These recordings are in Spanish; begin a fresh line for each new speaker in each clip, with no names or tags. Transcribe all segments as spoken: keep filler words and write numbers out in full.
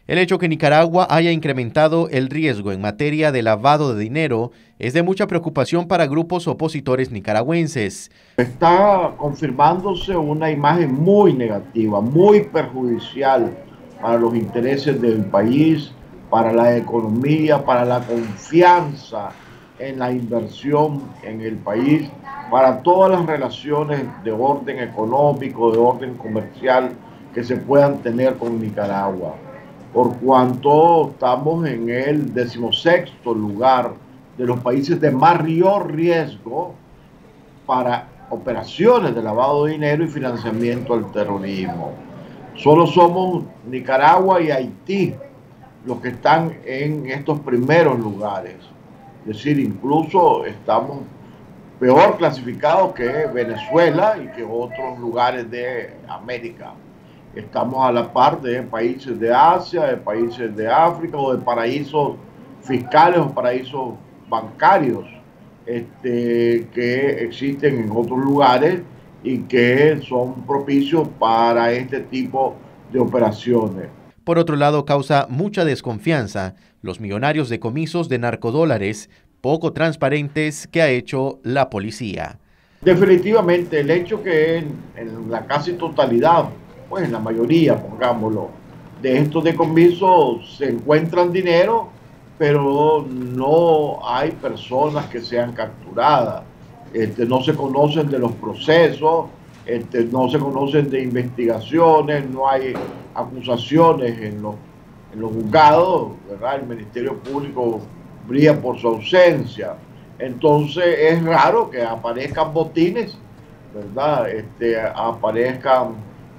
El hecho que Nicaragua haya incrementado el riesgo en materia de lavado de dinero es de mucha preocupación para grupos opositores nicaragüenses.
Está confirmándose una imagen muy negativa, muy perjudicial para los intereses del país, para la economía, para la confianza en la inversión en el país, para todas las relaciones de orden económico, de orden comercial que se puedan tener con Nicaragua. Por cuanto estamos en el decimosexto lugar de los países de mayor riesgo para operaciones de lavado de dinero y financiamiento al terrorismo. Solo somos Nicaragua y Haití los que están en estos primeros lugares. Es decir, incluso estamos peor clasificados que Venezuela y que otros lugares de América. Estamos a la par de países de Asia, de países de África o de paraísos fiscales o paraísos bancarios este, que existen en otros lugares y que son propicios para este tipo de operaciones.
Por otro lado, causa mucha desconfianza los millonarios decomisos de narcodólares poco transparentes que ha hecho la policía.
Definitivamente, el hecho que en, en la casi totalidad, pues en la mayoría, pongámoslo, de estos decomisos se encuentran dinero, pero no hay personas que sean capturadas. Este, no se conocen de los procesos, este, no se conocen de investigaciones, no hay acusaciones en los, en los juzgados, ¿verdad? El Ministerio Público brilla por su ausencia. Entonces es raro que aparezcan botines, ¿verdad? Este, aparezcan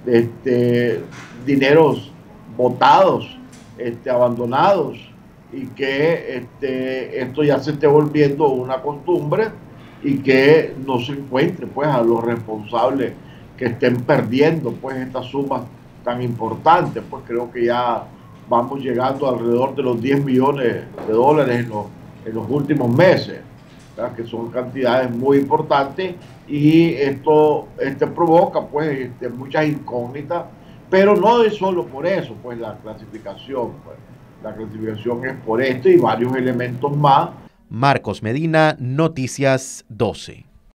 este, dineros botados, este, abandonados, y que este, esto ya se esté volviendo una costumbre y que no se encuentre pues a los responsables que estén perdiendo pues estas sumas tan importantes. Pues creo que ya vamos llegando alrededor de los diez millones de dólares en los, en los últimos meses, ¿verdad? Que son cantidades muy importantes, y esto este provoca pues este, muchas incógnitas, pero no es solo por eso pues la clasificación, pues. La clasificación es por esto y varios elementos más.
Marcos Medina, Noticias doce.